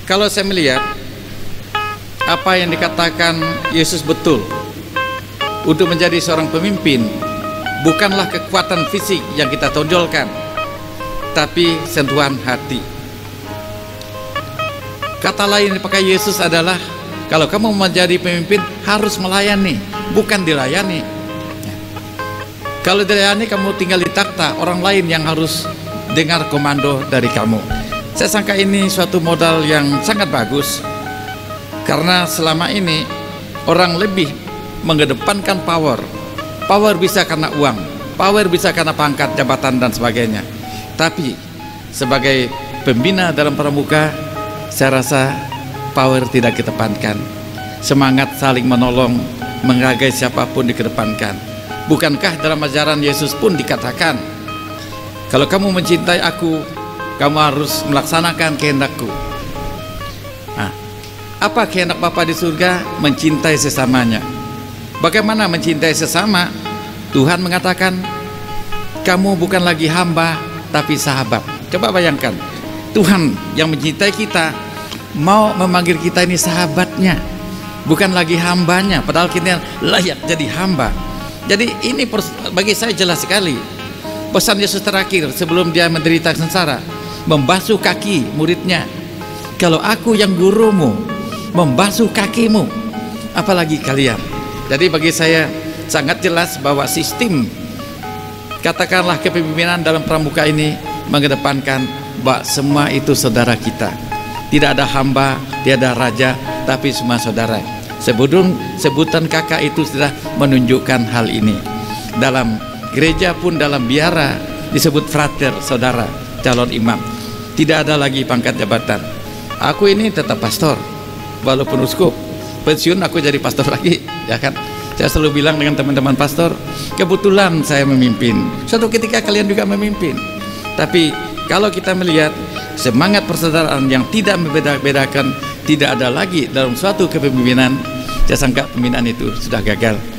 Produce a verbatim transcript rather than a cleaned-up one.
Kalau saya melihat apa yang dikatakan Yesus betul, untuk menjadi seorang pemimpin bukanlah kekuatan fisik yang kita tonjolkan, tapi sentuhan hati. Kata lain yang dipakai Yesus adalah, kalau kamu menjadi pemimpin harus melayani, bukan dilayani. Kalau dilayani, kamu tinggal di takhta, orang lain yang harus dengar komando dari kamu. Saya sangka ini suatu modal yang sangat bagus, karena selama ini orang lebih mengedepankan power. Power bisa karena uang, power bisa karena pangkat, jabatan dan sebagainya. Tapi sebagai pembina dalam pramuka, saya rasa power tidak dikedepankan. Semangat saling menolong, menghargai siapapun dikedepankan. Bukankah dalam ajaran Yesus pun dikatakan, kalau kamu mencintai aku, kamu harus melaksanakan kehendakku. Nah, apa kehendak Bapa di surga? Mencintai sesamanya. Bagaimana mencintai sesama? Tuhan mengatakan, kamu bukan lagi hamba, tapi sahabat. Coba bayangkan, Tuhan yang mencintai kita mau memanggil kita ini sahabatnya, bukan lagi hambanya, padahal kita layak jadi hamba. Jadi ini bagi saya jelas sekali pesan Yesus terakhir sebelum dia menderita sengsara, membasuh kaki muridnya. Kalau aku yang gurumu membasuh kakimu, apalagi kalian. Jadi bagi saya sangat jelas bahwa sistem, katakanlah kepemimpinan dalam pramuka ini mengedepankan bahwa semua itu saudara kita. Tidak ada hamba, tidak ada raja, tapi semua saudara. Sebelum sebutan kakak itu sudah menunjukkan hal ini. Dalam gereja pun, dalam biara disebut frater, saudara, calon imam. Tidak ada lagi pangkat jabatan. Aku ini tetap pastor, walaupun uskup. Pensiun aku jadi pastor lagi, ya kan? Saya selalu bilang dengan teman-teman pastor, kebetulan saya memimpin. Suatu ketika kalian juga memimpin. Tapi kalau kita melihat semangat persaudaraan yang tidak membeda-bedakan, tidak ada lagi dalam suatu kepemimpinan, saya sangka pembinaan itu sudah gagal.